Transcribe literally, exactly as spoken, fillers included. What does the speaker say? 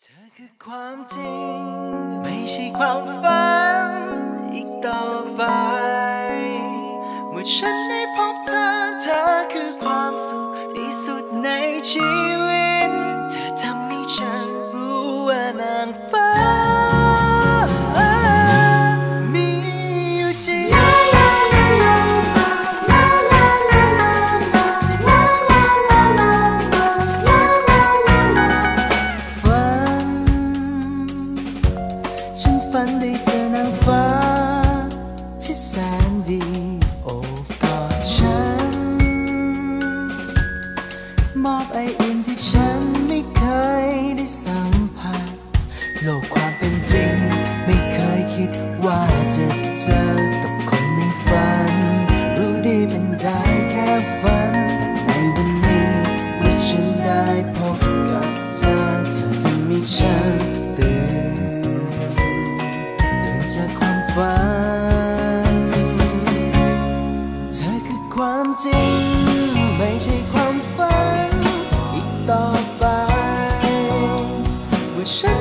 เธอคือความจริงไม่ใช่ความฝันอีกต่อไปเมื่อฉันได้พบเธอเธอคือความสุขที่สุดในชีวิตเธอทำให้ฉันรู้ว่านางฟ้ามีอยู่จริงฉันฝันได้เจอนางฟ้าที่แสนดีโอบกอดฉันมอบไออุ่นที่ฉันไม่เคยได้สัมผัสโลกความเป็นจริงไม่เคยคิดว่าจะเจอกับคนในฝันรู้ดีเป็นได้แค่ฝันในวันนี้เมื่อฉันได้พบกับเธอเธอจะมีฉันตื่นจากความฝันเธอคือความจริงไม่ใช่ความฝันอีกต่อไปว่าฉัน